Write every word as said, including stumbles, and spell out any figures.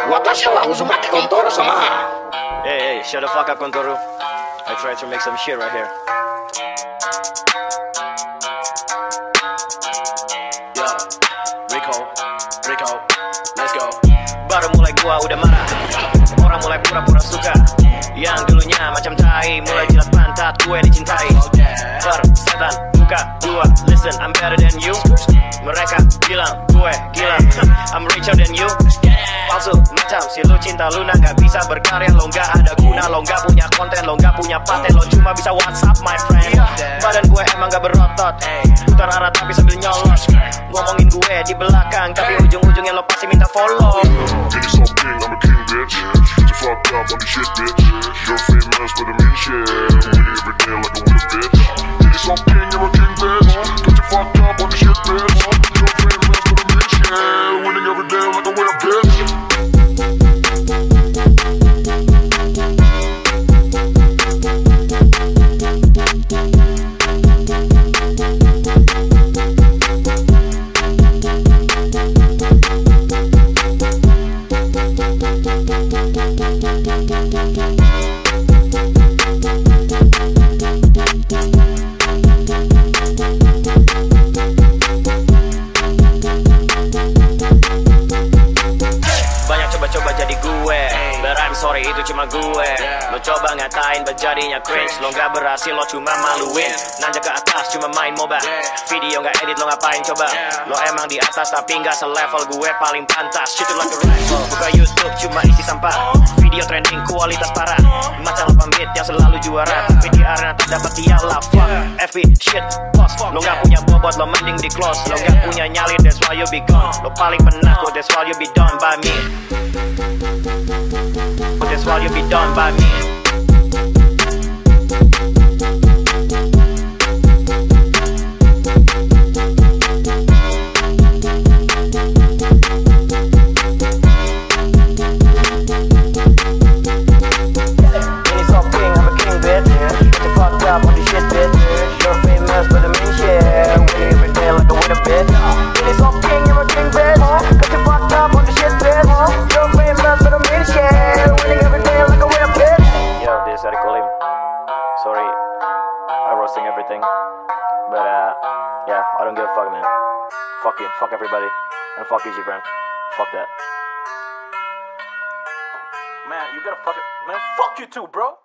Watashi wa Uzumaki Kontoro sama. Hey, hey, shut the fuck up, Kontoro. I tried to make some shit right here. Yo, Rico, Rico, let's go. Baru mulai gua udah marah. Orang mulai pura-pura suka. Yang dulunya macam tai, mulai jilat pantat gue dicintai. Persetan buka gua, listen I'm better than you. Mereka bilang gue gila, I'm richer than you. Palsu macam si lu cinta Luna, gak bisa berkarya, lo gak ada guna, lo gak punya konten, lo gak punya paten, lo cuma bisa WhatsApp my friend. Badan gue emang gak berotot, putar arah tapi sambil nyolot. Ngomongin gue di belakang, tapi ujung-ujungnya lo pasti minta follow. Ini so king, I'm a king bitch. Get you fucked up on the shit bitch. You're famous but I'm in shit. Winning every day like a winner bitch. Ini so king, I'm a king bitch. Get you fucked up on the shit bitch. You're famous but I'm in shit. Winning every day like a winner bitch. Coba jadi gue, but I'm sorry itu cuma gue. Lo coba ngatain berjadinya cringe, lo gak berhasil lo cuma maluin. Nanjak ke atas cuma main MOBA, video gak edit lo ngapain coba. Lo emang di atas tapi gak selevel gue paling pantas. Shit like a rifle, buka YouTube cuma isi sampah. Video trending kualitas parah, macam delapan beat yang selalu juara. Tapi di arena terdapat dialah fuck F B shit boss. Lo gak punya bobot lo mending di close. Lo gak punya nyali that's why you be gone. Lo paling penakut that's why you be done by me. That's why you be done by me. Ini so king, I'm a king bitch. Get you fucked up on the shit bitch. You're famous but I'm in shit. Winning every day like a winner bitch. Ini so king, I'm a king bitch. Get you fucked up on the shit bitch. You're famous but I'm in shit. Winning every day like a winner bitch. Yo, this is Eric Olim. Sorry, I'm roasting everything. But uh, yeah, I don't give a fuck, man. Fuck you, fuck everybody, and fuck you, Gibran. Fuck that. Man, you gotta fuck it. Man, fuck you too, bro.